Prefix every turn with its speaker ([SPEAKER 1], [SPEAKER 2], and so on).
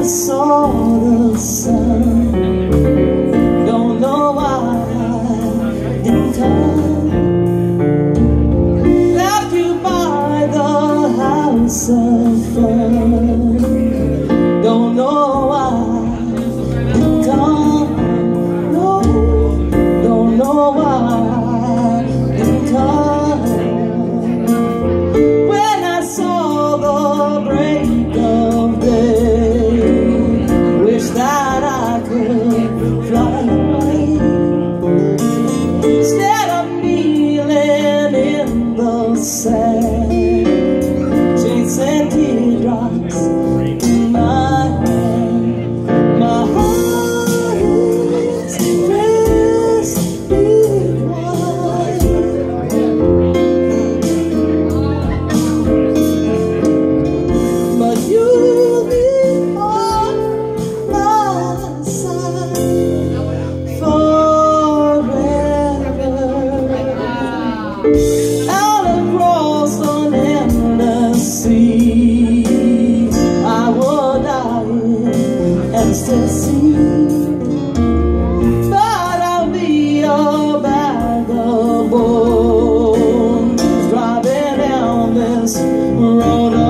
[SPEAKER 1] I saw the sun. Don't know why I didn't come. Left you by the house of fun. Don't know why I didn't come. No, don't know why I didn't come. When I saw the break of day, wish that I could fly away. Instead of kneeling in the sand, chasing teardrops in my hand. My heart is dressed in white, but you'll be on my side forever. Out across an endless sea, I will die in ecstasy, but I'll be a bag of bones driving down this road